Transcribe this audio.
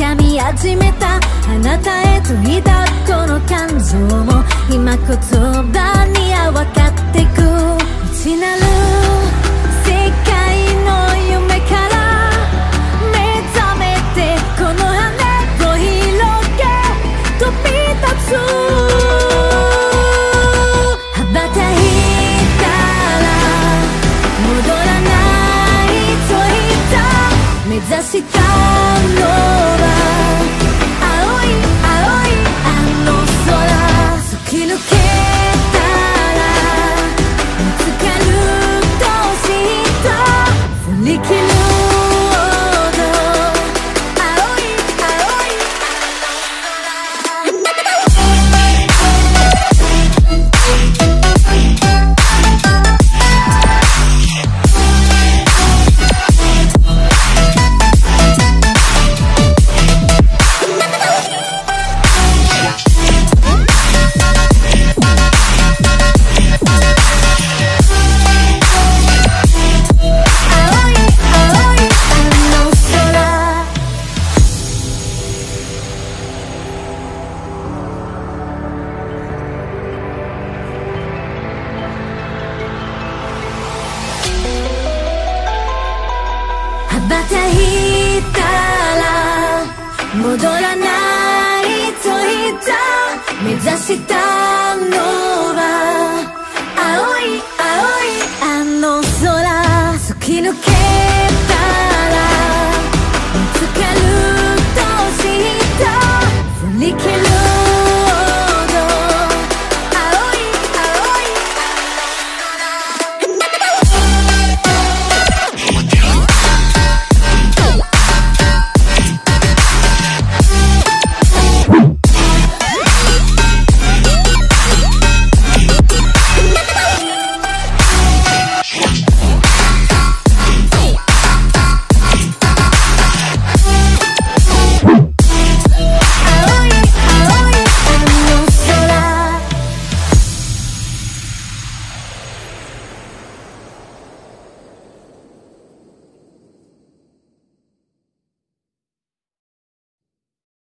がみ始めたあなたへと抱くこの感情も今言葉には分かってく内なる世界の夢から目覚めてこの羽を広げ飛び立つ羽ばたいたら戻らないと言った目指したのは青い青いあの空突き抜けたら見つかると知った振り切るほど青い青いあの羽ばたいたら戻らないと言った目指したのは青い青いあの空突き抜けた